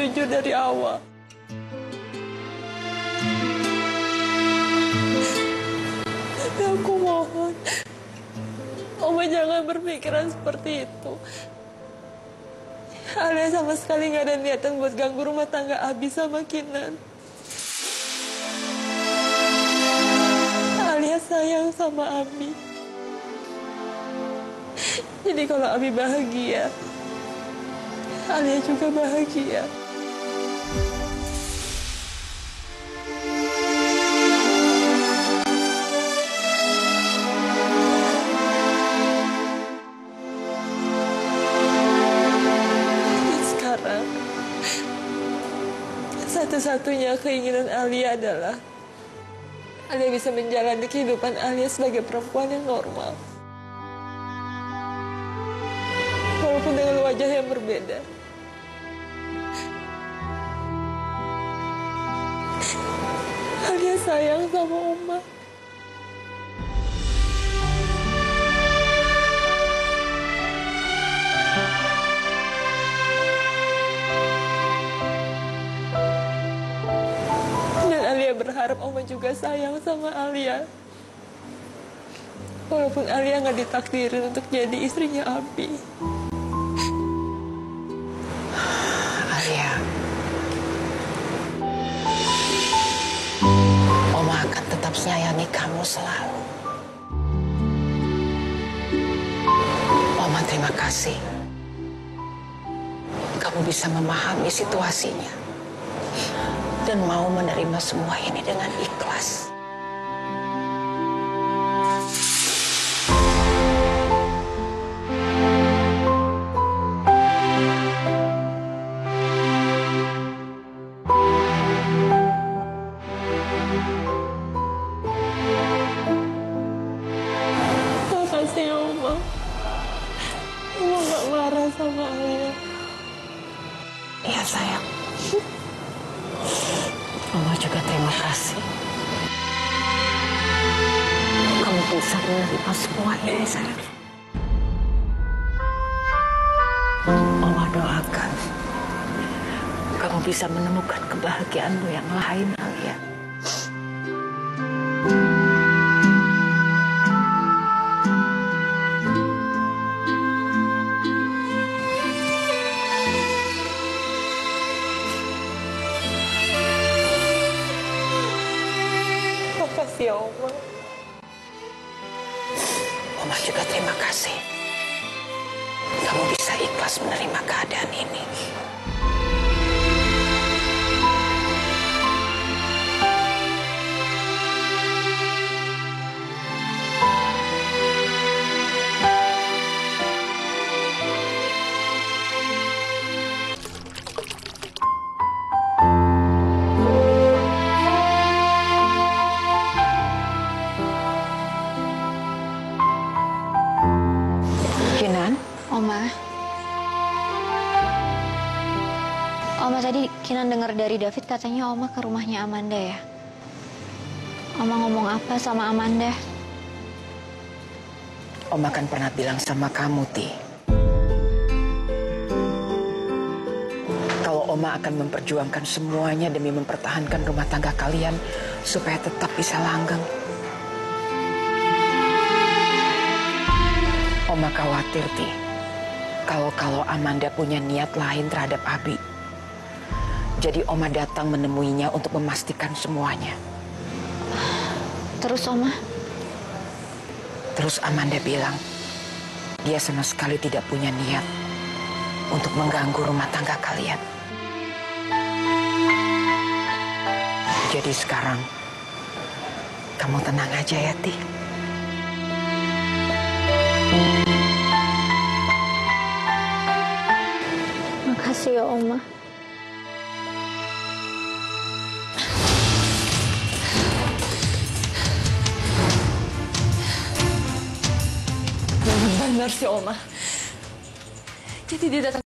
jujur dari awal. Tapi aku mohon, Oma jangan berpikiran seperti itu. Alia sama sekali gak ada niatan buat ganggu rumah tangga Abi sama Kinan. Alia sayang sama Abi. Jadi kalau Abi bahagia, Alia juga bahagia. Sekarang, satu-satunya keinginan Alia adalah Alia bisa menjalani kehidupan Alia sebagai perempuan yang normal. Walaupun dengan wajah yang berbeda. Alia sayang sama Oma. Dan Alia berharap Oma juga sayang sama Alia. Walaupun Alia nggak ditakdirin untuk jadi istrinya Abi. Alia, Oma akan tetap sayangi kamu selalu. Oma terima kasih. Kamu bisa memahami situasinya dan mau menerima semua ini dengan ikhlas. Makasih ya Oma. Oma gak marah sama Alia. Iya sayang. Oma juga terima kasih. Kamu bisa menerima semua ini sayang. Oma doakan kamu bisa menemukan kebahagiaanmu yang lain, Alia. Makasih ya Oma. Oma juga terima kasih. Kamu bisa ikhlas menerima keadaan ini. Oma tadi Kinan dengar dari David katanya Oma ke rumahnya Amanda ya. Oma ngomong apa sama Amanda? Oma kan pernah bilang sama kamu, Ti. Kalau Oma akan memperjuangkan semuanya demi mempertahankan rumah tangga kalian supaya tetap bisa langgeng. Oma khawatir, Ti. Kalau Amanda punya niat lain terhadap Abi. Jadi Oma datang menemuinya untuk memastikan semuanya. Terus Oma? Terus Amanda bilang, dia sama sekali tidak punya niat untuk mengganggu rumah tangga kalian. Jadi sekarang, kamu tenang aja ya, Ti. Makasih ya, Oma. Benar sih, Oma. Jadi dia datang